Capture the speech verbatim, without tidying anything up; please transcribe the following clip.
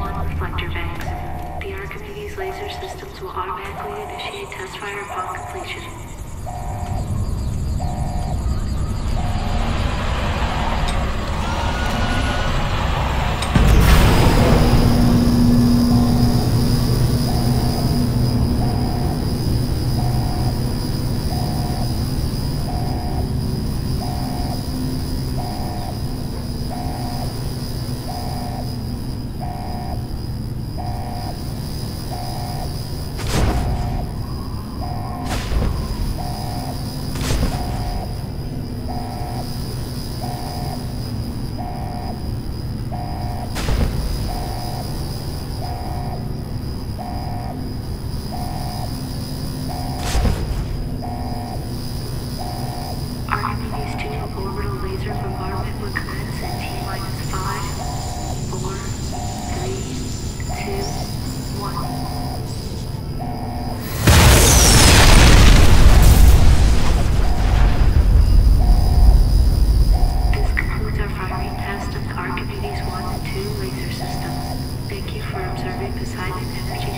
one reflector banks. The Archimedes laser systems will automatically initiate test fire upon completion. Archimedes one and two laser systems. Thank you for observing Poseidon Energy